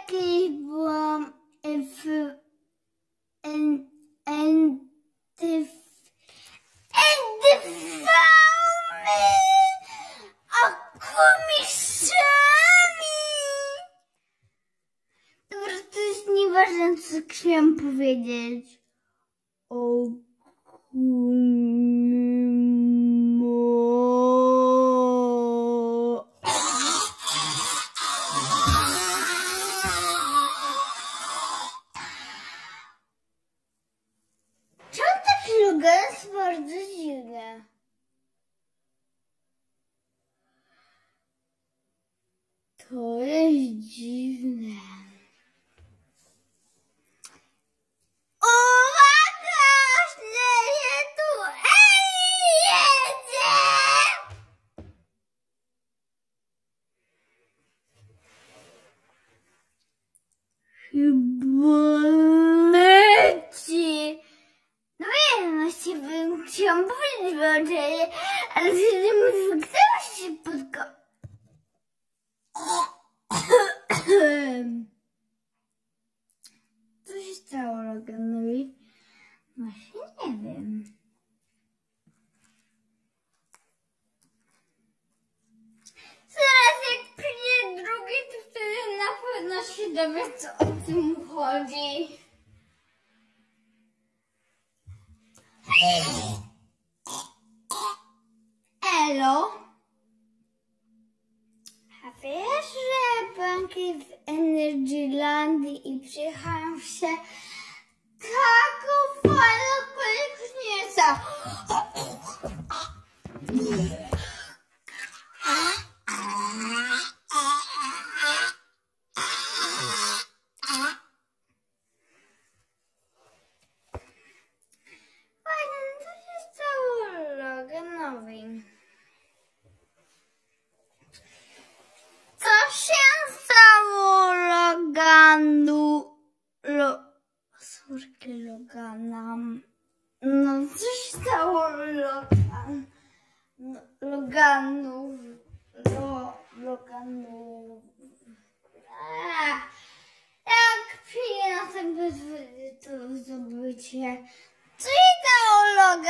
kiedyś byłam NTV, a komisami. Dobra, to jest nieważne, co chciałam powiedzieć. O czemu ta slogan jest bardzo dziwna? To jest dziwne. Uwaga! Śledzie tu jedzie! Chyba leci. No wiem, właśnie chciałam powiedzieć, ale chcę się co się stało Loganowi? Właśnie nie wiem. Zaraz jak przyjdzie drugi, to wtedy na pewno się dowie, co o tym chodzi. Elo. A wiesz, że banki w Energylandii i przyjechałem się taką fajną kolekcję. Co się stało Loganowi? Co się stało Logana? No, co się stało Loganu? Jak przyjdzie na ten bezwody, to zobaczycie. Co się stało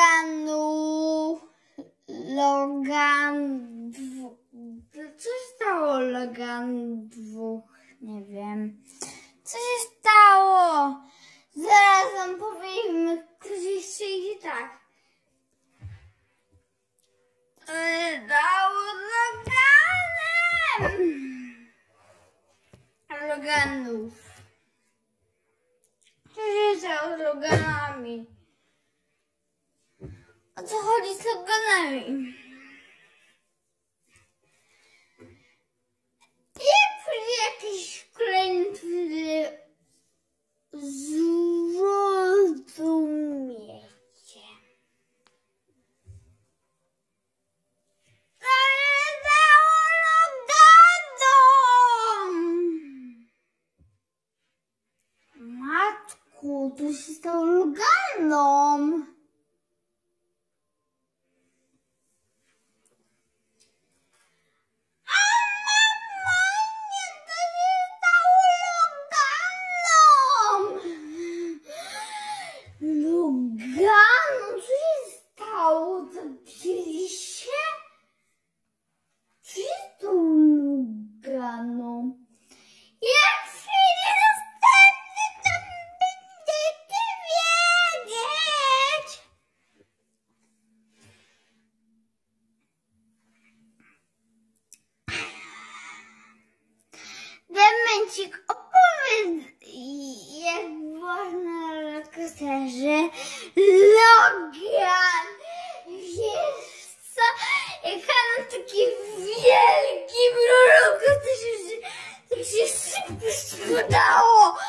Co się stało Logan 2? Nie wiem. Co się stało? Zaraz wam powiemy, ktoś jeszcze idzie tak. Stało Loganów. Co się stało z Loganami? O co chodzi z Loganami? Jak przyjdzie jakiś kolejny, wtedy zrozumiecie. Co się stało Loganom? Matku, co się stało Loganom? Loganu, co się stało? Zapięliście? Co się stało Loganu? Jak przyjdzie następny, to będziecie wiedzieć. Demencik, opowiedz, jak można lokatorze Logan. Wiesz co? Jechałam na taki wielki lokatorze, że tak się szybko spadało.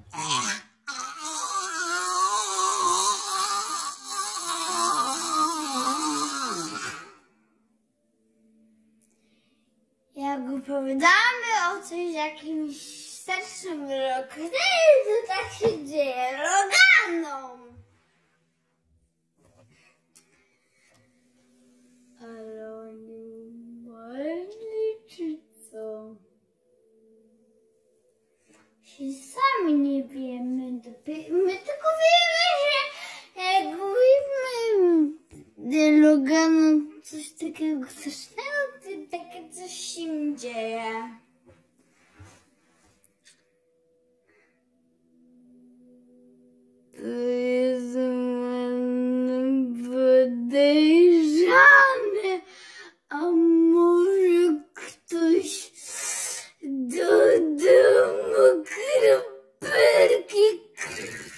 Jak opowiadamy o coś jakimś starszym roku, to tak się dzieje Loganom. Ale oni marli, czy co? Sami nie wiemy. My tylko wiemy, że jak mówimy Loganu coś takiego strasznego, to takie coś się dzieje. To jest podejrzane, a może ktoś dodał kropelki krwi.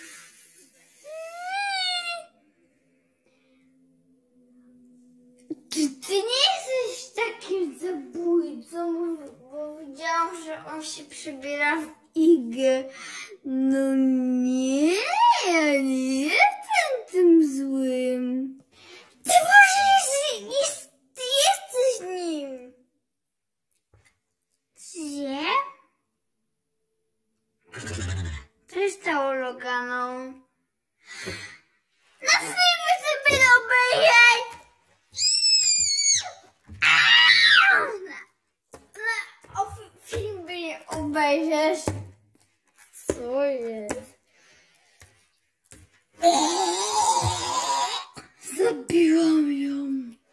Czy ty nie jesteś takim zabójcą, bo widziałam, że on się przebiera w igę. No nie, ja nie jestem tym złym. Ty może ty jesteś nim. Gdzie? Co się stało Loganą? Na filmie sobie obejrzeć! Film by nie obejrzysz. Co jest? Zabiłam ją.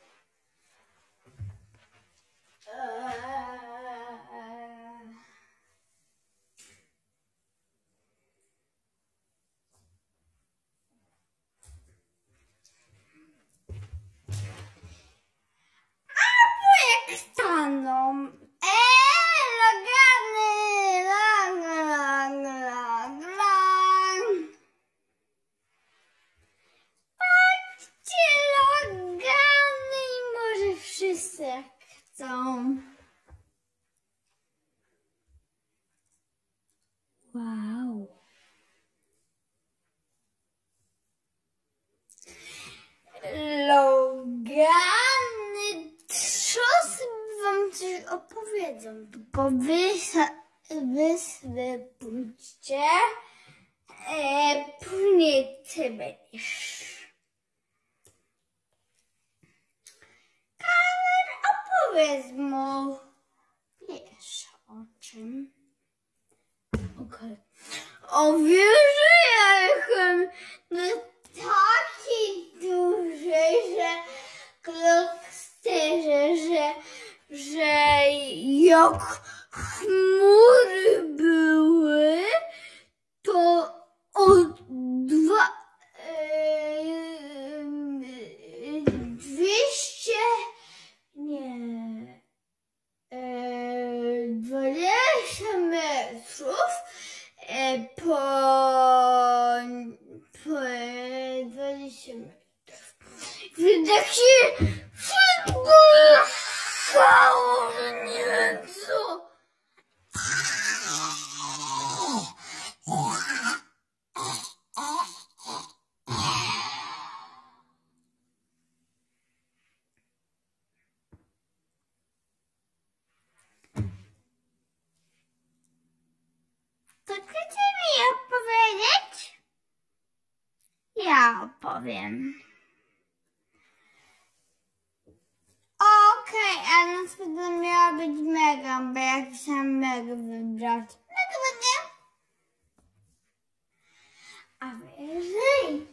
Jak staną? Logany! Lang, lang, lang, lang. Patrzcie, Logany i może wszyscy jak chcą. Wow. Logany, co sobie wam coś opowiedzą, tylko wy sobie pójdźcie, później ty będziesz. Kamer, opowiedz mu, wiesz o czym. Okej. O, wiesz, że ja jestem taki duży, że kloksterze, że jak chmury były, to od 200, nie, 20 metrów po 20 metrów. Więc tak się szybko ruszało, że nie wiem co. To chcecie mi opowiedzieć? Ja opowiem. Okej, a następna miała być mega, bo ja chciałam mega wybrać. Mega będzie. A wyżej.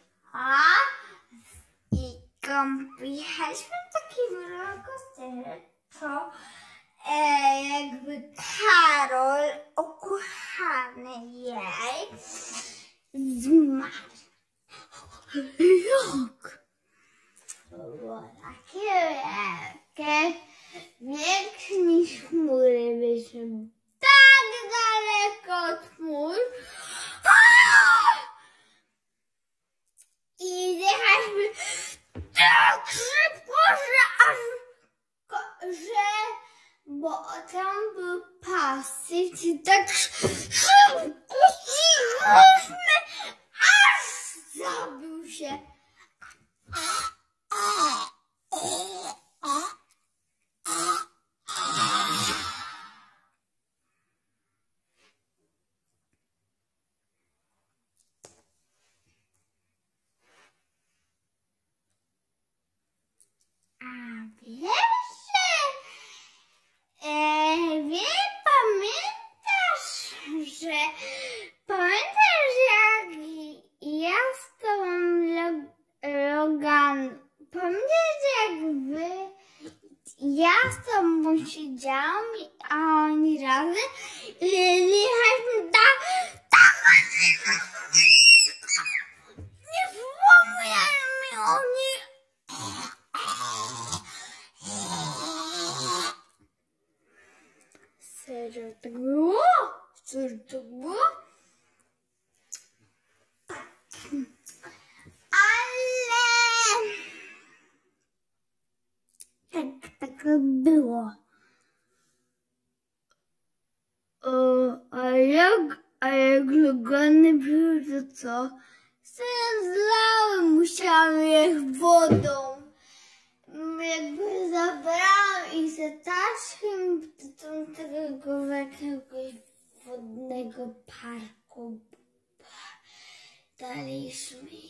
I pojechaliśmy w takim rollercoasterze, to jakby Karol, ukochany jej, zmarł. Jak? To było takie wielkie, większe niż chmury, byliśmy tak daleko od chmur. I jechaliśmy tak szybko, bo tam był pasyw i tak szybko szliśmy, aż zabił się. A wiesz, pamiętasz, że tam siedziałam, a oni razem jechaliśmy nie wspomniałem mi o nich. Serio tak było? Serio tak było? Ale tak było. A jak Logany były, to co? Zlałem, musiałam je wodą. Jakby zabrałam ich ze Taszkiem do tego jakiegoś wodnego parku. Dalej szły.